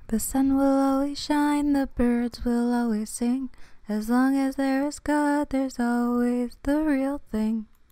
The sun will always shine, the birds will always sing. As long as there is God, there's always the real thing.